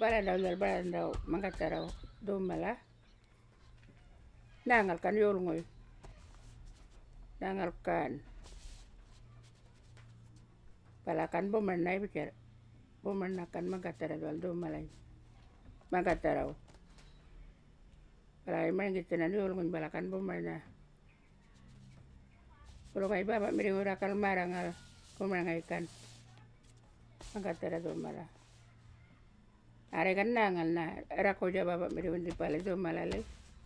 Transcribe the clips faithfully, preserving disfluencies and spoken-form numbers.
balandaw dal balandaw mangataraw dumala nangal kan yolngoy nangal kan palakan bumanay bicara bumanakan mangataraw dal dumalay mangataraw palay mangitan yolngoy balakan bumana kalau kay baba miringura kal marangal kumangaikan mangataraw dumala are kan nangal na rako ja baba miringudi pale dumala le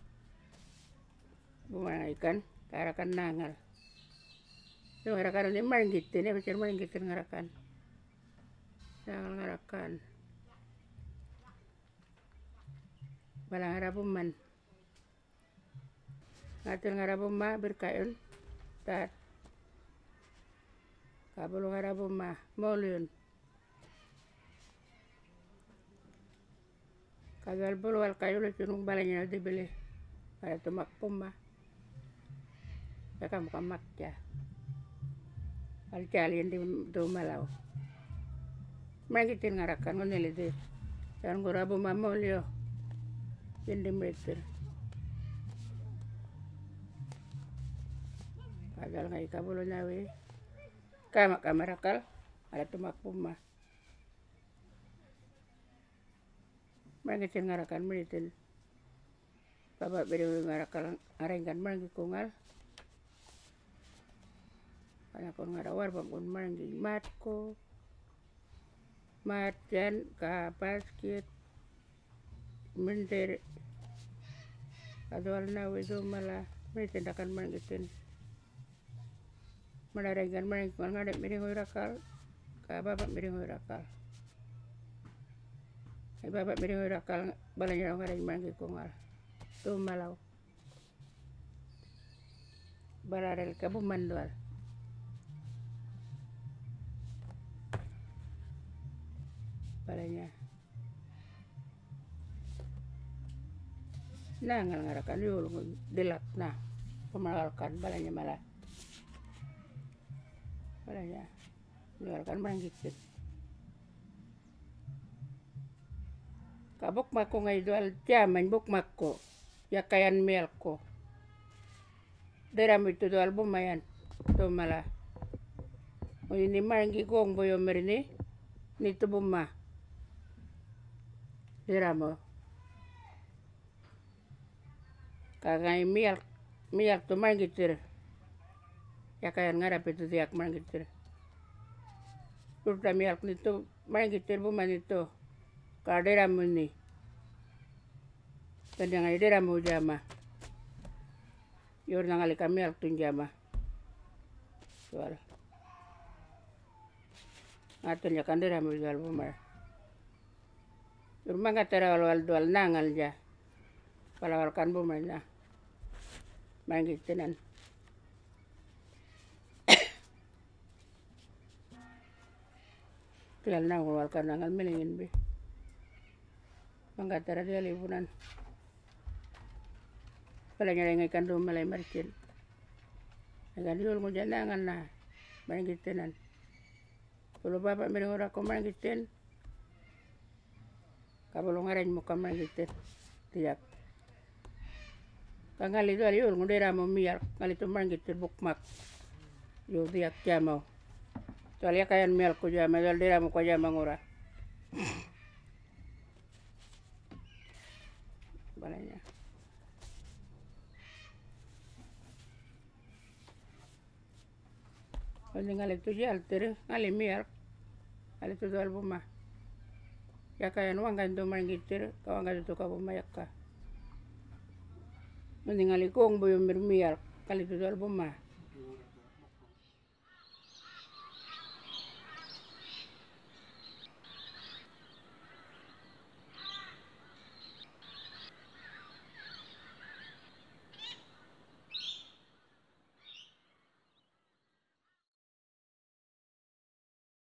bumangaikan kara kan nangal so ngarakan ni mangitin ya bicara mangitin ngarakan nangal ngarakan balang harabuman ngatil ngarabuma berkayon tat kabulong harabuma molun kagal bulwal kayo le tunong balanya dibeli para tumak puma kaka muka makya al calian di dumalaw magitin ngarakan ngoneli de yan ngurabuma molyo hindi meter kagal ngai kabulo nawe kama kamarakal ada tumak puma mangitin ngarakan menitin baba beri ngarakal arengan mangi kungal kana kon ngarawar bangun mangi matko matjan ka basket mender adwal nawe dumala menitin dakan mangitin manarengan mangi kungal ngadep miringoy rakal ka baba miringoy rakal ay baba miringoy rakal balanya ngadep mangi kungal dumalaw balarel ka bumandwal balanya nangal ngarakan yul dilak na pemalalkan balanya malah balanya ngarakan mangitin kabuk mako ngay dual jaman buk mako ya kayan melko deram itu dual bumayan to malah o ini mangi gong boyo merini ni to buma deramo kagay mial mial to mangitir ya kayan ngarap itu diak mangitir turta mial nito mangitir buman itu kaderamu ni kadang ay deramu jama yor nangali kami al tun jama soal ngaton ya kanderamu jual bumar yor manga terawal wal dual nangal ja palawal kan bumar na mangitinan Kailan na wal kan nangal melingin be manggatara dia libunan palanya ngay kan dumalay marcin agan yul mo janangan na mangitinan kulo baba miringura ko mangitin kabulong aran mo ka mangitin tiyak kangali dual yul ngudera mo miyak ngali to mangitin bukmak yul tiyak jamaw soalnya kayan mial ko jama dal dera mo ko jama ngura balanya Oni ngali tu jal tere ngali miar ngali tu dal buma ya kayan wangan tu mangitir kawangan tu ka buma yakka Oni ngali kong boyo mir miar kali tu dal buma